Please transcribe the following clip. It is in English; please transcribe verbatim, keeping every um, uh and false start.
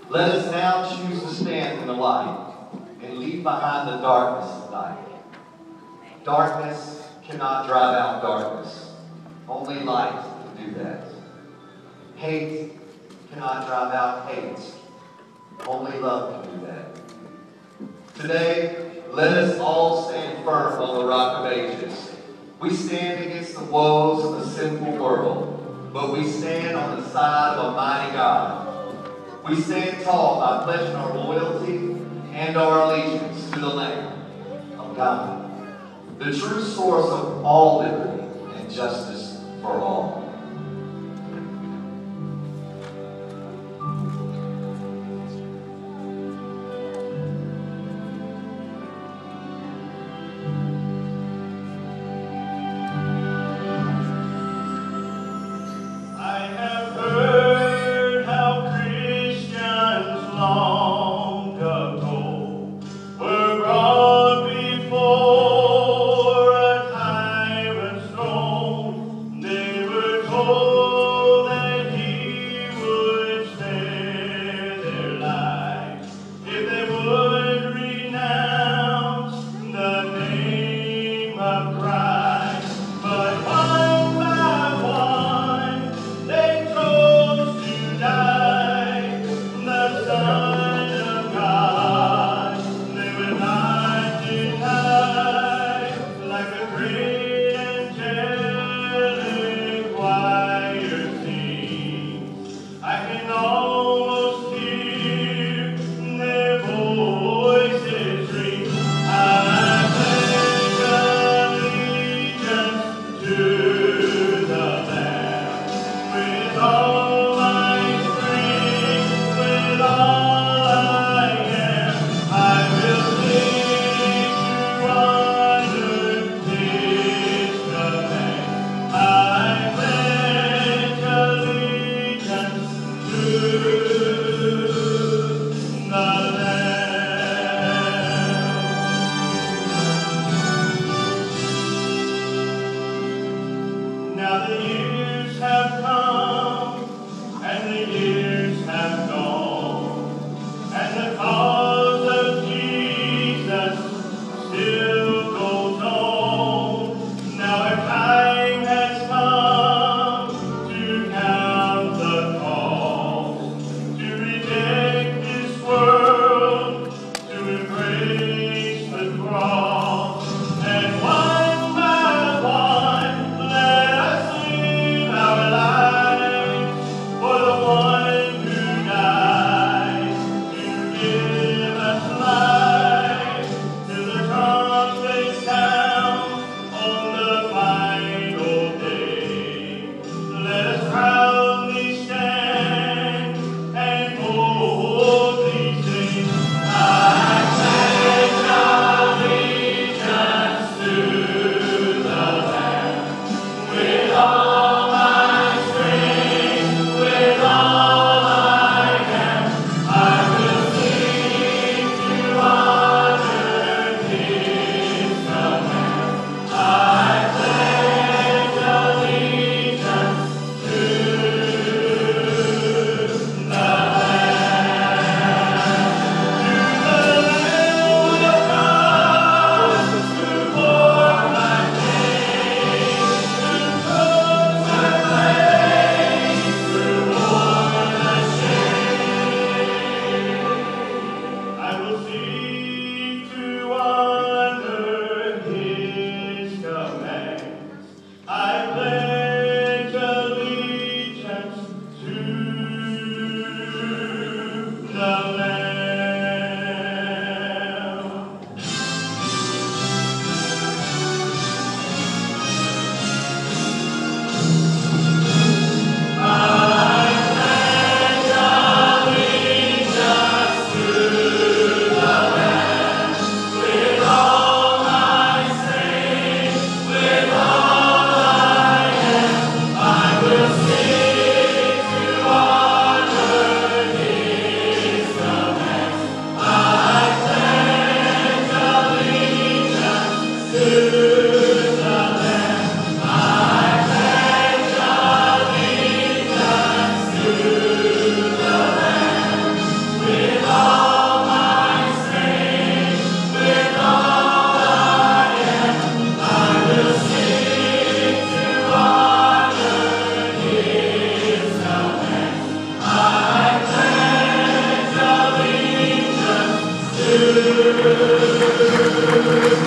Let us now choose to stand in the light and leave behind the darkness of night. Darkness cannot drive out darkness. Only light can do that. Hate cannot drive out hate. Only love can do that. Today, let us all stand firm on the rock of ages. We stand against the woes of the sinful world, but we stand on the side of a mighty God. We stand tall by pledging our loyalty and our allegiance to the Lamb of God, the true source of all liberty and justice for all. They were Amen.